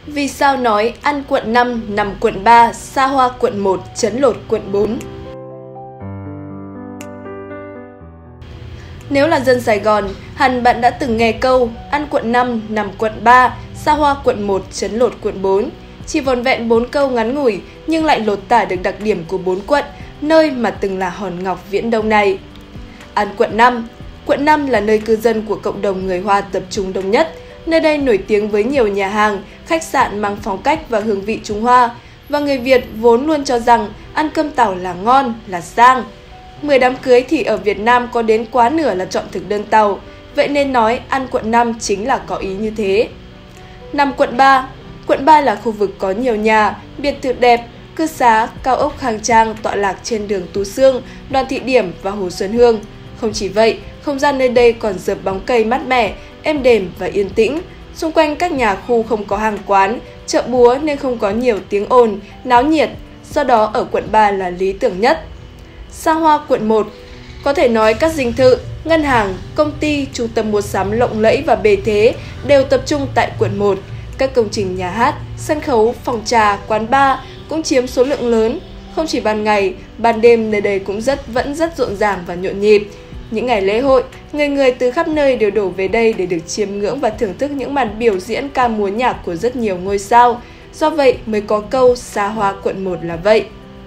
Vì sao nói ăn quận 5 nằm quận 3, xa hoa quận 1, trấn lột quận 4? Nếu là dân Sài Gòn, hẳn bạn đã từng nghe câu ăn quận 5 nằm quận 3, xa hoa quận 1, trấn lột quận 4. Chỉ vỏn vẹn 4 câu ngắn ngủi nhưng lại lột tả được đặc điểm của 4 quận, nơi mà từng là hòn ngọc viễn đông này. Ăn quận 5. Quận 5 là nơi cư dân của cộng đồng người Hoa tập trung đông nhất. Nơi đây nổi tiếng với nhiều nhà hàng, khách sạn mang phong cách và hương vị Trung Hoa. Và người Việt vốn luôn cho rằng ăn cơm tàu là ngon, là sang. 10 đám cưới thì ở Việt Nam có đến quá nửa là chọn thực đơn tàu. Vậy nên nói ăn quận 5 chính là có ý như thế. Nằm quận 3. Quận 3 là khu vực có nhiều nhà, biệt thự đẹp, cư xá, cao ốc khang trang tọa lạc trên đường Tú Xương, Đoàn Thị Điểm và Hồ Xuân Hương. Không chỉ vậy, không gian nơi đây còn dợp bóng cây mát mẻ, êm đềm và yên tĩnh. Xung quanh các nhà khu không có hàng quán, chợ búa nên không có nhiều tiếng ồn, náo nhiệt, do đó ở quận 3 là lý tưởng nhất. Xa hoa quận 1. Có thể nói các dinh thự, ngân hàng, công ty, trung tâm mua sắm lộng lẫy và bề thế đều tập trung tại quận 1. Các công trình nhà hát, sân khấu, phòng trà, quán bar cũng chiếm số lượng lớn. Không chỉ ban ngày, ban đêm nơi đây cũng vẫn rất rộn ràng và nhộn nhịp. Những ngày lễ hội, người từ khắp nơi đều đổ về đây để được chiêm ngưỡng và thưởng thức những màn biểu diễn ca múa nhạc của rất nhiều ngôi sao. Do vậy mới có câu xa hoa quận 1 là vậy.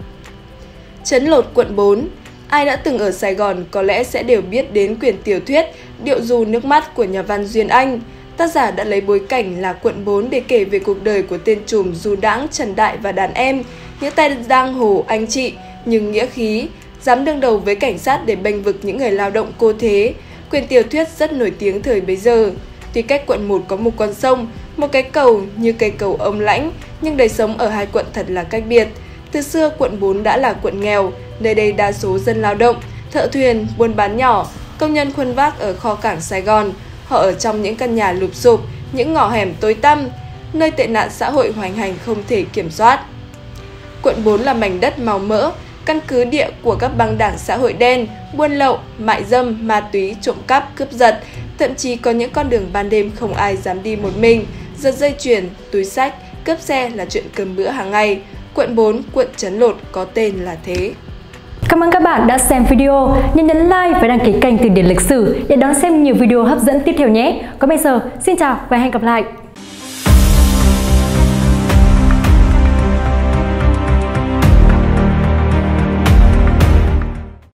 Trấn lột quận 4. Ai đã từng ở Sài Gòn có lẽ sẽ đều biết đến quyển tiểu thuyết Điệu dù nước mắt của nhà văn Duyên Anh. Tác giả đã lấy bối cảnh là quận 4 để kể về cuộc đời của tên trùm du đãng Trần Đại và đàn em, những tay giang hồ anh chị nhưng nghĩa khí, dám đương đầu với cảnh sát để bênh vực những người lao động cô thế. Quyển tiểu thuyết rất nổi tiếng thời bấy giờ. Tuy cách quận 1 có một con sông, một cái cầu như cây cầu Ông Lãnh, nhưng đời sống ở hai quận thật là cách biệt. Từ xưa quận 4 đã là quận nghèo, nơi đây đa số dân lao động, thợ thuyền, buôn bán nhỏ, công nhân khuân vác ở kho cảng Sài Gòn. Họ ở trong những căn nhà lụp xụp, những ngõ hẻm tối tăm, nơi tệ nạn xã hội hoành hành không thể kiểm soát. Quận 4 là mảnh đất màu mỡ, căn cứ địa của các băng đảng xã hội đen, buôn lậu, mại dâm, ma túy, trộm cắp, cướp giật. Thậm chí có những con đường ban đêm không ai dám đi một mình, giật dây chuyền, túi xách, cướp xe là chuyện cơm bữa hàng ngày. Quận 4, quận trấn lột có tên là thế. Cảm ơn các bạn đã xem video. Nhớ nhấn like và đăng ký kênh Từ điển lịch sử để đón xem nhiều video hấp dẫn tiếp theo nhé. Còn bây giờ, xin chào và hẹn gặp lại.